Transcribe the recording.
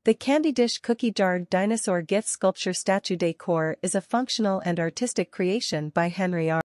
The Candy Dish Cookie Jar Dinosaur Gift Sculpture Statue Decor is a functional and artistic creation by Henry R.